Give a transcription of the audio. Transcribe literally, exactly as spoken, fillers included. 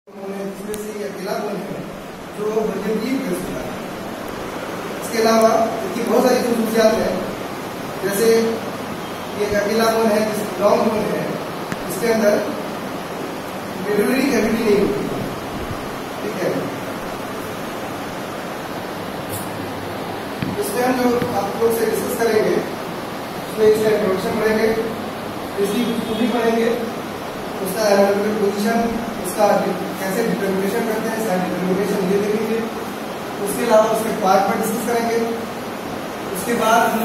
जिसमें से ये अकेला बोन है जो वर्जन बी में यूज होता है। इसके अलावा इसकी बहुत सारी खसूसियात है, जैसे ये अकेला बोन है, लॉन्ग बोन है, इसके अंदर मेडुलरी कैविटी नहीं होती, ठीक है। इसमें हम जो आप लोग से डिस्कस करेंगे उसमें इसका इंट्रोडक्शन पढ़ेंगे, इसकी खूबी पढ़ेंगे, उसका एनाटॉमिकल पोजीशन, उसका कैसे डिटर्मिनेशन करते हैं, साइड डिटर्मिनेशन ये देखेंगे। उसके अलावा उसके पार्ट पर डिस्कस करेंगे। उसके बाद